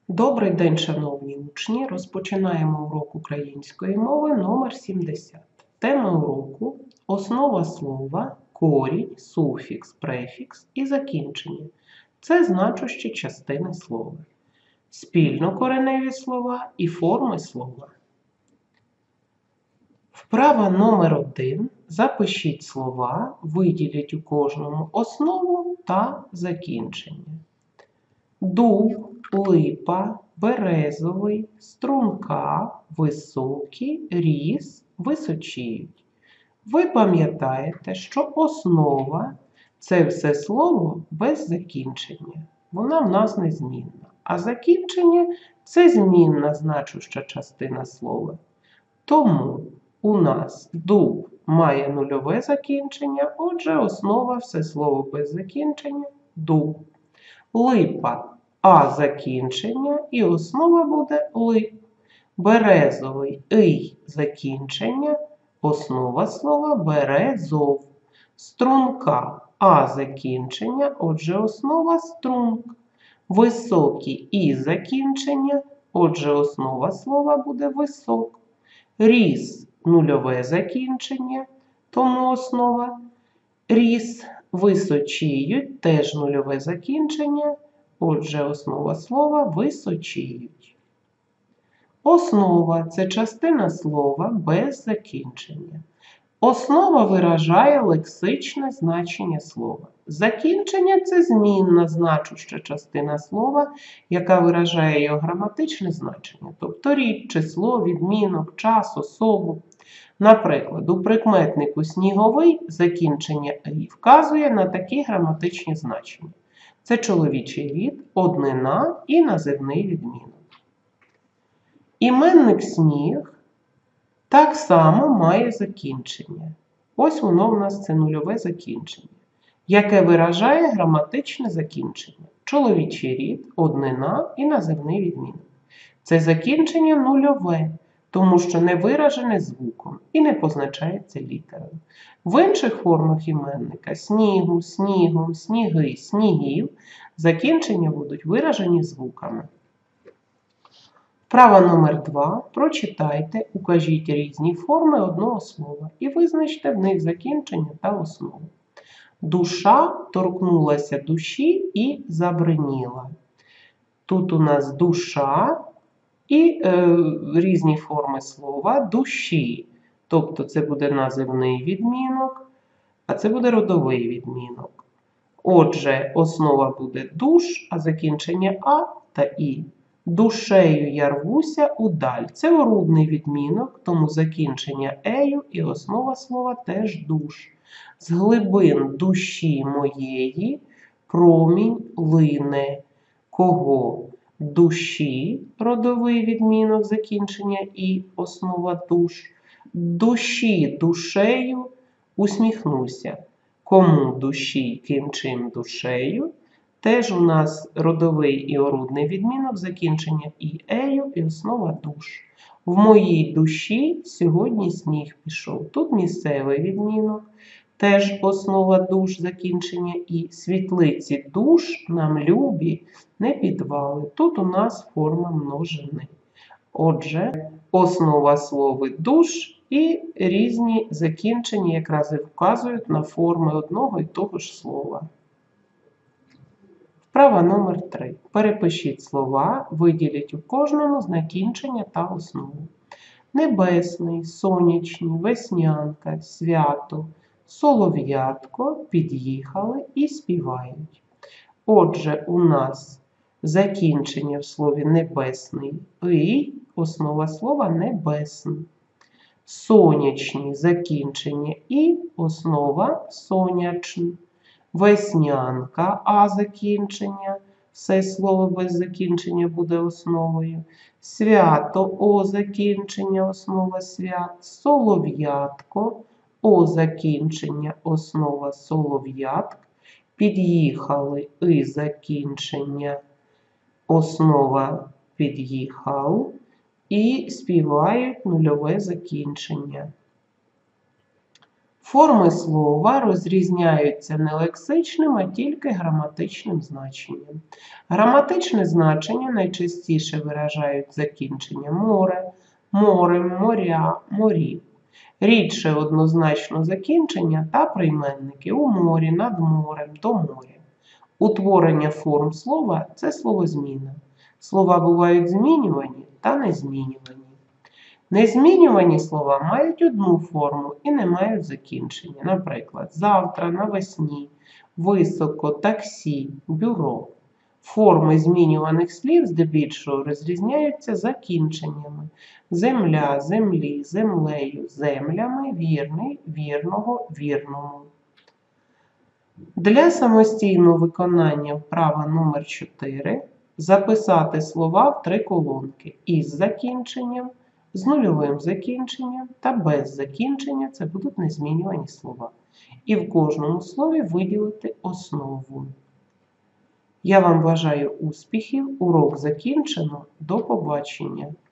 Добрий день, шановні учні! Розпочинаємо урок української мови номер 70. Тема уроку – основа слова, корінь, суфікс, префікс і закінчення. Це значущі частини слова. Спільнокореневі слова і форми слова. Вправа номер 1. Запишіть слова, виділіть у кожному основу та закінчення. Дуб, липа, березовий, струнка, високий, ріс, височіють. Ви пам'ятаєте, що основа – це все слово без закінчення. Вона в нас незмінна. А закінчення – це змінна значуща частина слова. Тому у нас дуб має нульове закінчення, отже, основа – все слово без закінчення – дуб. Липа – а закінчення, і основа буде лип. Березовий – ий закінчення, основа слова березов. Струнка – а закінчення, отже, основа струнк. Високий – і закінчення, отже, основа слова буде висок. Ріс – нульове закінчення, тому основа ріс. Височіють – теж нульове закінчення, отже, основа слова височіють. Основа – це частина слова без закінчення. Основа виражає лексичне значення слова. Закінчення – це змінна значуща частина слова, яка виражає його граматичне значення, тобто рід, число, відмінок, час, особу. Наприклад, у прикметнику сніговий закінчення «ий» вказує на такі граматичні значення. Це чоловічий рід, однина і називний відмінок. Іменник сніг так само має закінчення. Ось воно в нас це нульове закінчення, яке виражає граматичне закінчення. Чоловічий рід, однина і називний відмінок. Це закінчення нульове, тому що не виражене звуком і не позначається літерою. В інших формах іменника снігу, снігом, сніги, снігів закінчення будуть виражені звуками. Вправа номер 2. Прочитайте, укажіть різні форми одного слова і визначте в них закінчення та основу. Душа торкнулася душі і забриніла. Тут у нас душа і різні форми слова душі. Тобто це буде називний відмінок, а це буде родовий відмінок. Отже, основа буде душ, а закінчення а та і. Душею я рвуся удаль. Це орудний відмінок, тому закінчення ею і основа слова теж душ. З глибин душі моєї промінь лине. Кого? Душі, родовий відмінок, закінчення і основа душ. Душі душею усміхнуся. Кому душі, ким чим душею. Теж у нас родовий і орудний відмінок, закінчення і ею і основа душ. В моїй душі сьогодні сніг пішов. Тут місцевий відмінок, теж основа душ, закінчення і світлиці душ нам любі, не підвали. Тут у нас форма множини. Отже, основа слова душ і різні закінчення якраз і вказують на форми одного і того ж слова. Вправа номер 3. Перепишіть слова, виділіть у кожному закінчення та основу. Небесний, сонячний, веснянка, свято, солов'ятко під'їхали і співають. Отже, у нас закінчення в слові небесний «ий», основа слова небесний. Сонячний закінчення і основа сонячний. Веснянка, а закінчення, все слово без закінчення буде основою. Свято, о закінчення, основа свят. Солов'ятко, о закінчення, основа солов'ятк. Під'їхали, і закінчення, основа під'їхав. І співають нульове закінчення. Форми слова розрізняються не лексичним, а тільки граматичним значенням. Граматичне значення найчастіше виражають закінчення море, морем, моря, морів. Рідше однозначно закінчення та прийменники у морі, над морем, до моря. Утворення форм слова – це словозміна. Слова бувають змінювані та незмінювані. Незмінювані слова мають одну форму і не мають закінчення. Наприклад, завтра, навесні, високо, таксі, бюро. Форми змінюваних слів здебільшого розрізняються закінченнями. Земля, землі, землею, землями, вірний, вірного, вірному. Для самостійного виконання вправа номер 4 записати слова в 3 колонки із закінченням, з нульовим закінченням та без закінчення – це будуть незмінювані слова. І в кожному слові виділити основу. Я вам бажаю успіхів, урок закінчено, до побачення.